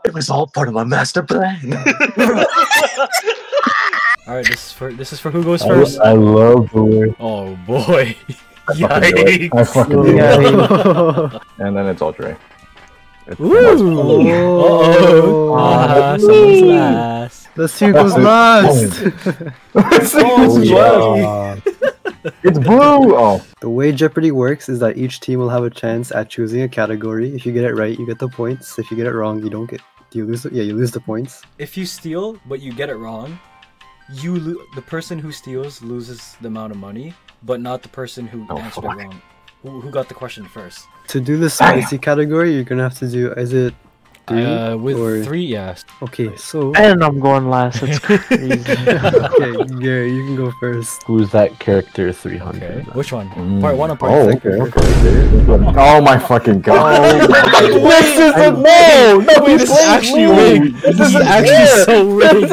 It was all part of my master plan. Alright, this is for who goes first. I love the word. Oh boy. Yikes. I fucking do it. And then it's Ultra. Uh-oh. Someone's last. The sequel's last. It's blue! Oh. The way Jeopardy works is that each team will have a chance at choosing a category. If you get it right, you get the points. If you get it wrong, you don't get. You lose. You lose the points. If you steal but you get it wrong, the person who steals loses the amount of money, but not the person who answered it wrong. Who got the question first? To do the spicy category, you're gonna have to do. Is it 3? With 3, yes. Okay, so. And I'm going last. It's crazy. Okay, Gary, you can go first. Who's that character 300? Okay. Which one? Part 1 or part 2? Okay. Oh my fucking god. This is a no! No, this is actually rigged. This is actually so rigged.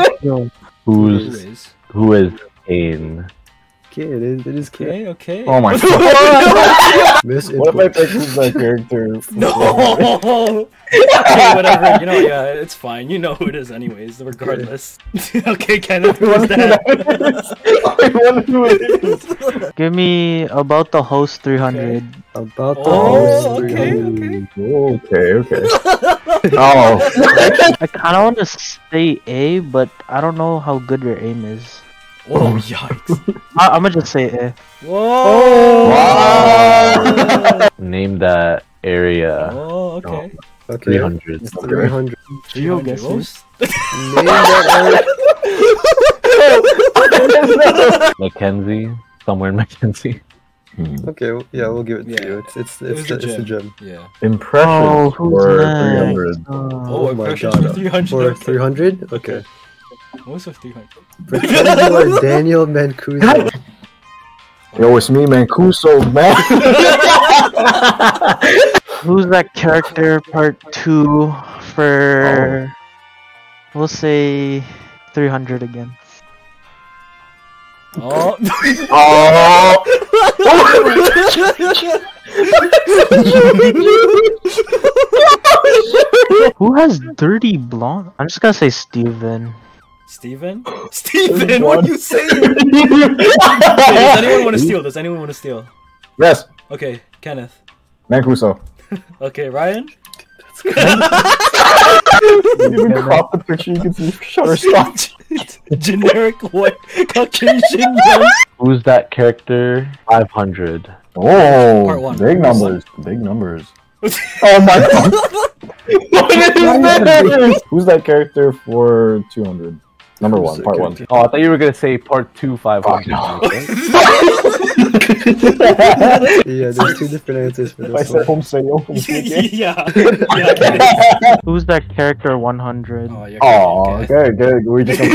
Who is Kane? Okay, it is Kane. Okay. Oh my god. What if I pick who's that character? No! Okay, whatever. You know, yeah, it's fine. You know who it is anyways, regardless. Okay, Kenneth, who is that? I wonder who it is. Give me about the host 300. Okay. About the host 300. Okay. Oh. I kind of want to say A, but I don't know how good your aim is. Oh, yikes. I'm gonna just say A. Whoa! Wow. Name that area. Oh, okay. Okay. 300. It's 300. Geo guesses. Name that area. Mackenzie? Somewhere in Mackenzie. Okay, yeah, we'll give it to you. It's a gem. Yeah. Impressions for 300. Oh, my impressions god. for 300. For 300? Okay. What's with 300? Pretend you are Daniel Mancuso. Yo, it's me, Mancuso, man. Who's that character part 2 for... We'll say 300 again. Oh! Who has dirty blonde? I'm just gonna say Steven. Steven? Steven, what are you saying? Does anyone want to steal? Does anyone want to steal? Yes. Okay, Kenneth. Mancuso. Okay, Ryan? You even crop the picture, you can see Shutterstock. Generic white Caucasian young. Who's that character? 500. Oh, Part 1. big numbers. Big numbers. Oh my god. What is this? Who's that character for 200? Number 1, part 1. Oh, I thought you were gonna say part 2, 500. Yeah, there's 2 different answers for this one. Yeah. Who's that character 100? Oh, okay, good. We just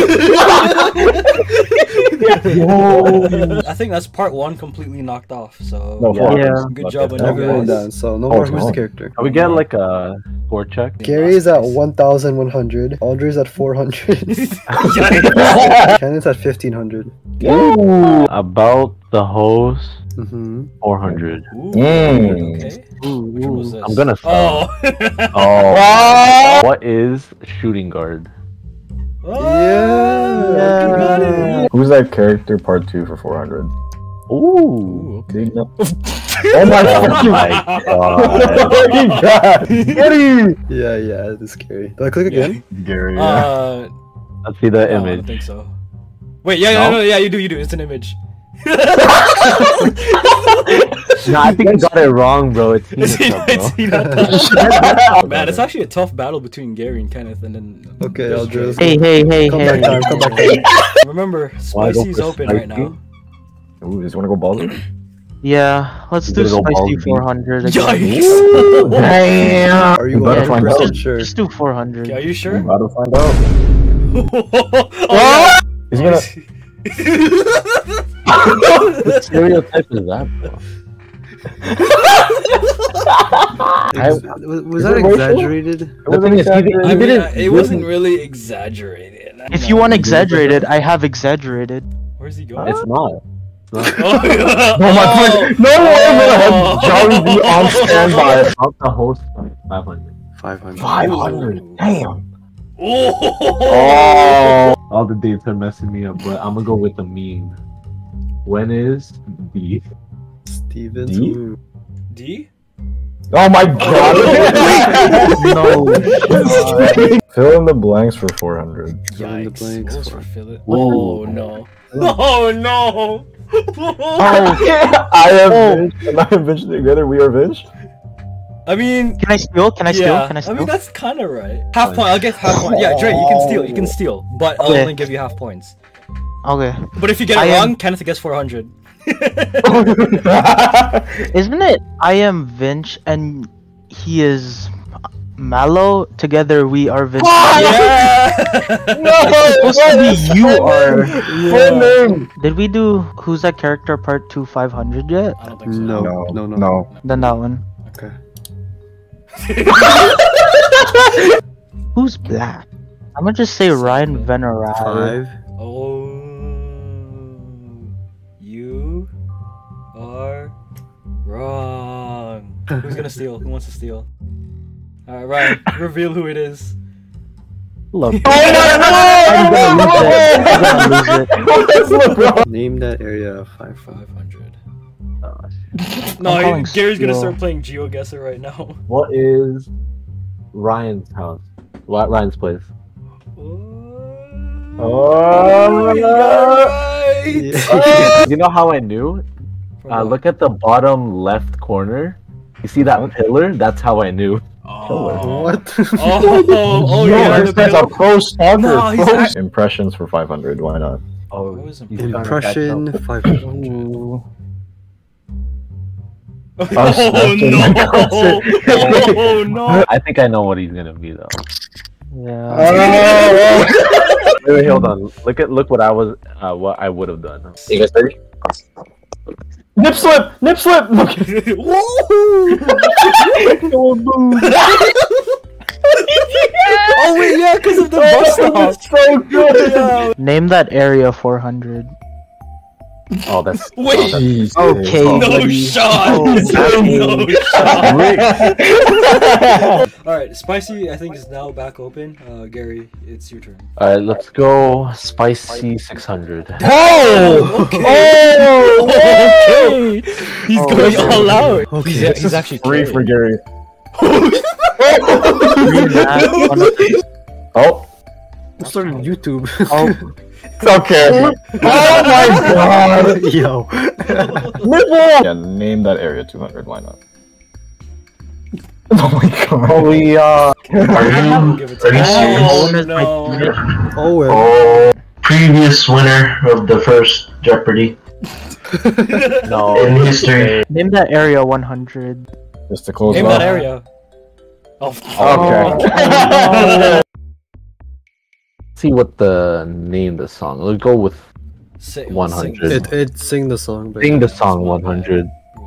I think that's part 1 completely knocked off, so no, yeah. Good job on you Everyone guys. down, so no more who's the character. Can we get like a score check? Gary is at 1,100, Audrey's at 400, Kenneth's at 1,500. Ooh, about the host, 400. Ooh, Mm. okay. Which one was this? I'm gonna Oh! Oh. What is shooting guard? Yeah. Who's that character part 2 for 400? Ooh. Okay. Oh my god. Oh my god. Get him! Yeah, this is Gary. Do I click again? Gary. Let's see the I image. don't think so. Wait, no, you do. It's an image. No, I think I got it wrong, bro. It's Hinata, bro. Man, it's actually a tough battle between Gary and Kenneth, and then. Okay, I'll do this. Hey. Come back time. Remember, Spicy's open right now. Ooh, just wanna go Baldur? Yeah, let's do spicy 400 again. Yikes! Damn! Are you better find out. sure? Just do 400. Okay, are you sure? About to find out. Oh, He's gonna. What stereotype is that, bro? Was that exaggerated? It wasn't really exaggerated. If you want exaggerated, I have exaggerated. Where's he going? It's not. Oh, No one Jolly be on standby. About the host 500. 500. 500. Damn. Oh! All the dates are messing me up, but I'm gonna go with the meme. When is B? Steven's D? Moon. D? Oh my god! No. Fill in the blanks for 400. Fill in the Yikes. blanks What was for- for Philip? Whoa. Oh no. Oh no! I am Vinch, and I am Vinch together. We are Vinch. I mean, Can I steal? Can I steal? yeah. Can I I steal? mean, that's kind of right. Half point. I'll give half point. Yeah, Dre, you can steal. You can steal, but I'll Okay. only give you half points. Okay. But if you get it I am- wrong, Kenneth gets 400. Isn't it? I am Vinch and he is Mallow. Together we are Vinch. Yeah. It's supposed to be you are. Full name. Did we do Who's That Character Part 2 500 yet? I don't think so. No, no. Then that one. Okay. Who's black? I'm gonna just say Ryan Venerai. 5. Oh, you are wrong. Who's gonna steal? Who wants to steal? Alright, Ryan, reveal who it is. Look. Oh I'm my gonna lose it. I'm gonna lose it. Name that area 5. 500. I'm No, calling Gary's gonna steal. start playing GeoGuessr right now. What is Ryan's house? What Ryan's place? Oh, you got it right. You know how I knew? Look at the bottom left corner. You see that pillar? That's how I knew. Oh. What? Oh, yeah. this guy's a pro stalker. No, he's act- Impressions for 500. Why not? Oh, What was Impression 500. Ooh. Oh no! Oh no! I think I know what he's gonna be though. Yeah. Wait, hold on. Look what I would have done. You guys ready? Nip slip! Nip slip! Oh wait, yeah, because of the bus stop. so good. Yeah. Name that area 400. Oh, that's Wait. Jeez. Okay. Oh, No buddy. shot. Oh, No shot. Rick. All right, spicy. I think is now back open. Gary, it's your turn. All right, let's go. Spicy 600. Oh, okay. Oh, Okay. He's Oh, going okay. all out. Okay. He's actually free for carrying. Gary. Oh, I started YouTube. Oh, it's okay. Oh my god. Yo. Yeah, name that area 200. Why not? Oh my god. Oh, we Are Give you, it to are you him. serious? Oh no. Oh, well. Oh, previous winner of the first Jeopardy no. in history. name that area 100. Just to close Name it that off. area. Oh. Okay. See what the name the song. Let's go with Say, 100. It sing the song, but sing the song 100.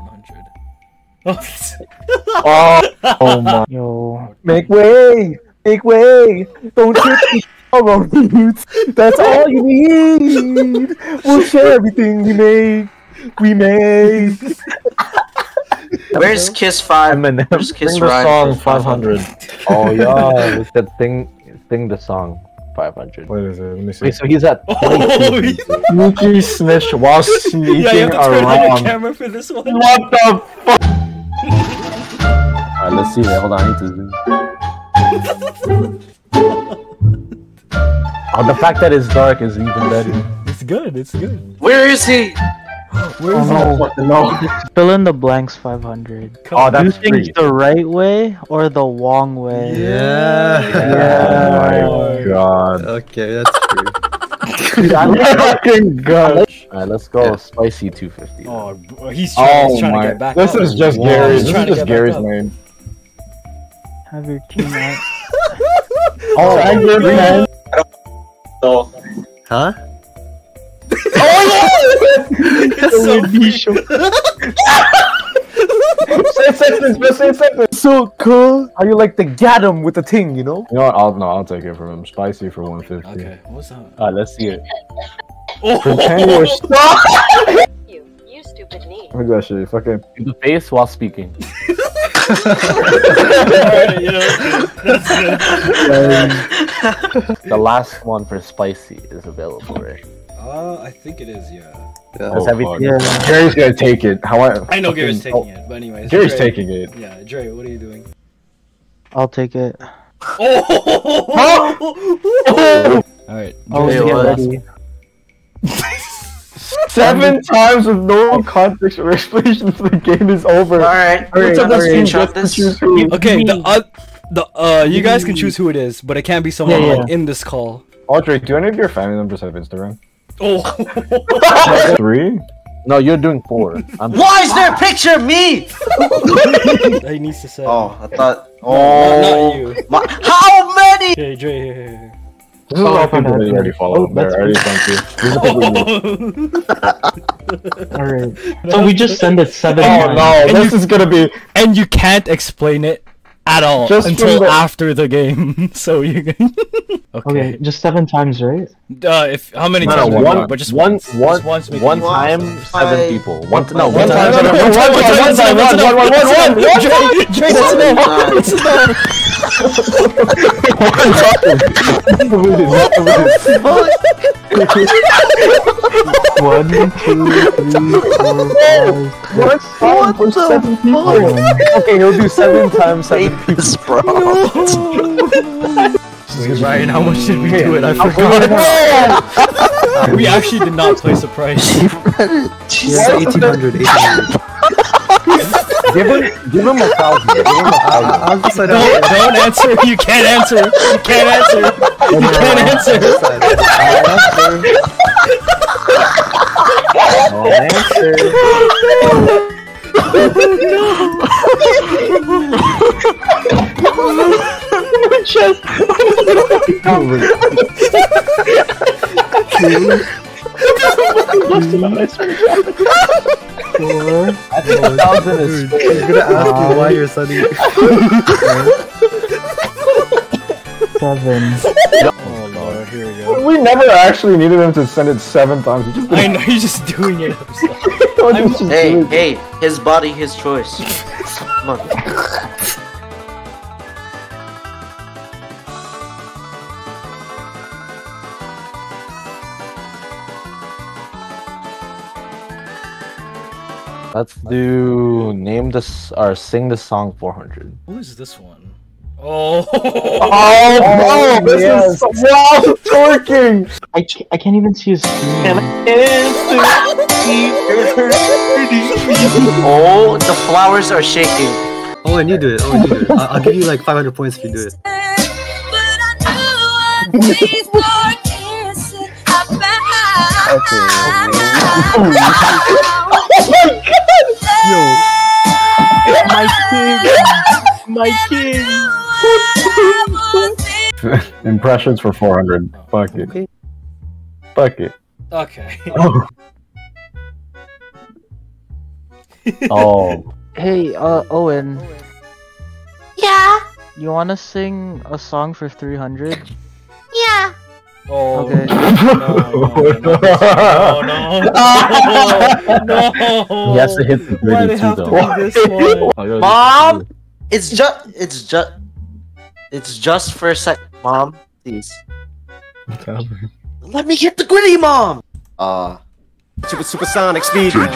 100. Oh my! Yo. Make way, don't trip the our roots. That's all you need. We'll share everything we make. Where's Kiss 5? Eminem, Where's Kiss sing the Ride song for 500? 500. Oh yeah, we said sing the song 500. What is it? Let me see. Wait, so he's at Oh, 22. Sneaky snitch while sneaking yeah, you have to turn on your around. camera for this one. What the fuck? Alright, let's see. Wait, hold on. I need to zoom. Oh, the fact that it's dark is even better. It's good. It's good. Where is he? Where is Fill in the blanks 500. Oh, Do that's things free. the right way or the wrong way? Oh my god. Okay, that's true. Fucking god. Alright, let's go. Yeah. Spicy 250. Oh, he's trying to get back This up. is just Wow, Gary's. he's This trying is to just get back Gary's up. name. Have your team out. Oh, I get it, man. So, Huh? Say a sentence, bro. Say a sentence. So cool. How you like to get him with the thing, you know? You know what? I'll take it from him. Spicy for 150. Okay, what's that? Alright, let's see it. Pretend you're You stupid knee. Look at that shit. Fucking. In the face while speaking. Alright, yeah, that's good. The last one for spicy is available, right? I think it is, yeah. That's Oh, everything. fuck. Jerry's gonna take it. How I know Gary's taking it, but anyways. Jerry's Dre- taking it. Yeah, Dre, what are you doing? I'll take it. Oh! Alright, Oh, Dre, get what? ready. 7 times with no context or explanation, the game is over. Alright, Each of us can screenshot just choose who. Okay, you guys can choose who it is, but it can't be someone Yeah, like in this call. Audrey, do any of your family members have Instagram? Oh! 3? No, you're doing 4. Why is there a picture of me? He needs to say. Oh, I thought. Not you. How many? Okay, Dre, here. This is all people that you already follow. They're already thank you. These are people you- Alright. So we just send it 7 Oh times. no, And this is gonna be. And you can't explain it at all Just until from the- after the game. So you can. Okay, just 7 times, right? If how many No, times? no, we one, want, but just one, once. one, Just once. one time, 7 Five. people. One time, One time. one time. Dre, that's enough. One, two, three, 4, 5. What? 7 people. Okay, he'll do 7 times 7 people. This, bro. Ryan, how much did we do it? I forgot. We actually did not place a price. Yeah, 1800. Give him 1,000. Give him 1,000. I'll decide Don't answer. You can't answer. You can't answer. You can't answer. I think 1,000 is. He's gonna ask you why you're sending it. 7. Oh lord, here we go. We never actually needed him to send it 7 times. We just I know you're just doing it. Hey, his body, his choice. Come on. Let's do name this or sing the song 400. Who is this one? Oh. Oh, bro, this is so wild twerking. I can't even see his screen. Oh, the flowers are shaking. Oh, and you do it. Oh, and you do it. I'll give you like 500 points if you do it. My king! Impressions for 400. Fuck it. Okay. Fuck it. Okay. Oh. Hey, Owen. Yeah, You wanna sing a song for 300? yeah. Oh. Okay. No. He has to hit the Why they 32 have to though. be this one? Mom, it's just for a sec, Mom. Please. Let me get the gritty, Mom. Supersonic speed. Something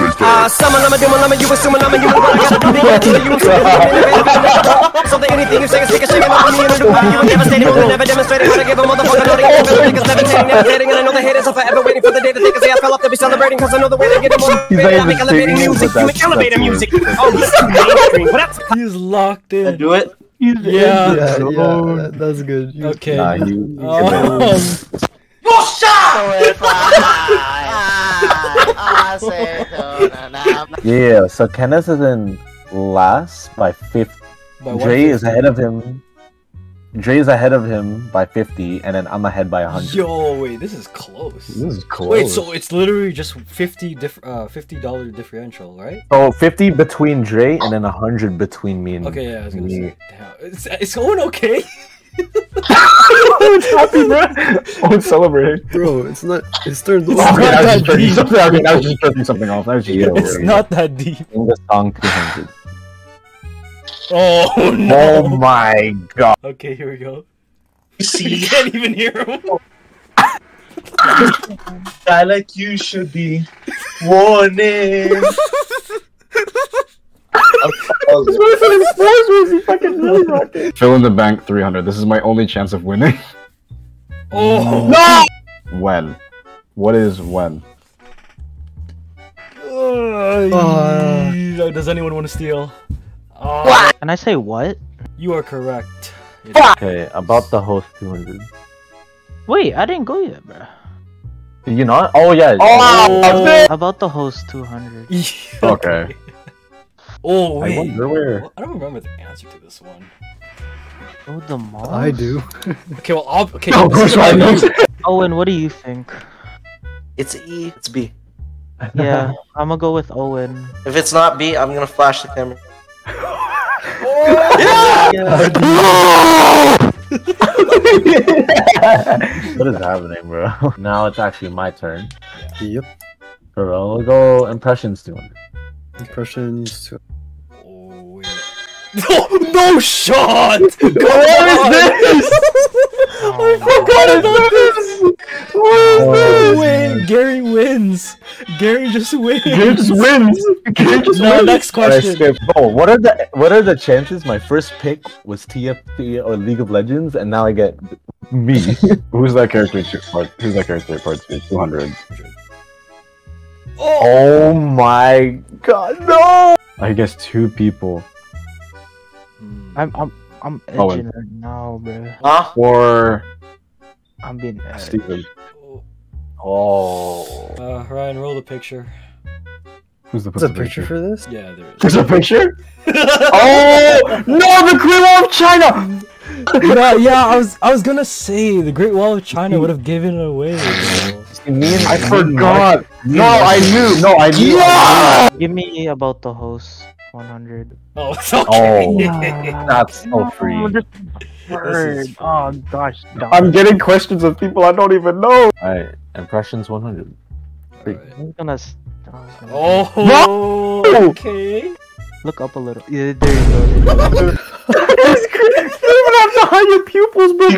anything you say is take a shaking over me and do you devastating, never demonstrating how to give a motherfucker no niggas levitating, navigating, and I know the haters are forever waiting for the day that they can say I fell off to be celebrating cause I know the way they get them on. I make elevator music, you make elevator music. Oh, this is mainstream, but that's He's locked in. do it. Yeah. That's good. Okay. Nah, yeah, so Kenneth is in last by 50. By Dre is 150. ahead of him. Dre is ahead of him by 50, and then I'm ahead by 100. Yo, wait, this is close. This is close. Wait, so it's literally just $50 differential, right? So 50 between Dre, and then 100 between me and Okay, yeah, I was gonna me. say. Damn. It's going okay. It's happy, bro. Oh, it's celebrating. Bro, it's not. It's turned It's off. not I was that just jerking deep. something. Okay, I was just jerking something off. I was just It's not that deep. Sing the song 300. Oh no. Oh my god. Okay, here we go. You can't even hear him. I like you should be warning. Fill in the bank 300. This is my only chance of winning. Oh no! When? What is when? Does anyone want to steal? Can I say what? You are correct. Okay, about the host 200. Wait, I didn't go yet, bro. Did you not? Oh yeah. About the host 200. Okay. Oh I wait. wonder where. I don't remember the answer to this one. Oh, the mall. I do. Okay, well, okay. Owen, what do you think? It's E. It's B. Yeah, I'm gonna go with Owen. If it's not B, I'm gonna flash the camera. What is happening, bro? Now it's actually my turn. Yep. Bro, we'll go impressions 200. Impressions. Oh wait. No shot! What is this? I forgot about this! Wait, Gary wins! Gary just wins! Gary just wins! Gary just No, wins! next question. Oh, what are the chances my first pick was TFT or League of Legends and now I get me? Who's that character part? Who's that character part 200? Oh my god, no! I guess 2 people. I'm edging right now, bro. Huh? Or I'm being Steven. Oh. Ryan, roll the picture. Who's the What's a picture for this? Yeah, there is. There's a picture? Oh! No, the Great Wall of China! Yeah, I was gonna say the Great Wall of China would have given it away. I forgot. No, I knew. No, I knew. Yeah! Give me about the host 100. Oh, it's okay. Oh, that's so free. Oh gosh, I'm getting questions of people I don't even know. Alright, impressions 100. I'm gonna. Oh, No! okay. Look up a little. Yeah, there you go. It's crazy. You don't even have to hide your pupils, bro.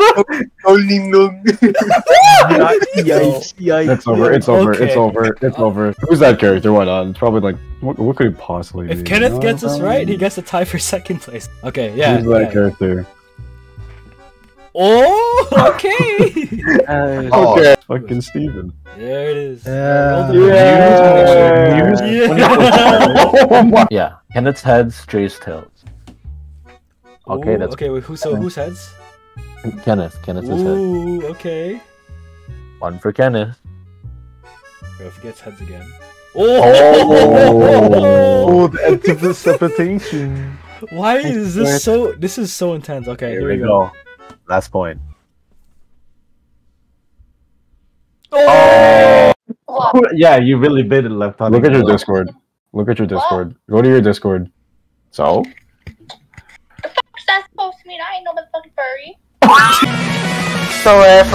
Yikes! It's over, it's over, Okay. it's over, it's over. Who's that character? What on? It's probably like, what could he possibly be? If Kenneth gets this right, he gets a tie for second place. Okay, yeah. Who's that yeah. character? Oh, okay. Okay. Fucking Steven. There it is. Yeah. Yeah. Kenneth's heads, Dre's tails. Okay, Ooh, that's okay. Wait, whose heads? Kenneth's head. Ooh, okay. One for Kenneth. If he gets heads again. Oh, the anticipation. Why is this so? This is so intense. Okay, Here we go. Last point. Oh! Yeah, you really bit it left on. Look at your Discord. Look at your Discord. Go to your Discord. So? What's that supposed to mean? I ain't no motherfucking furry. So if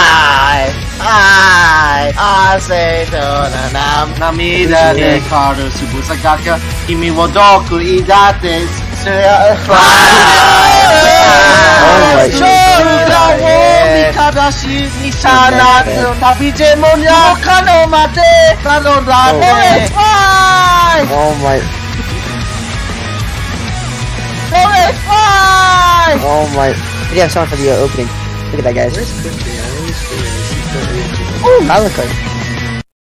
I say to the namida de karu subusakaka kimi wo doku idate Oh my. Oh my. We have someone for the opening. Look at that, guys. Oh, Malachi.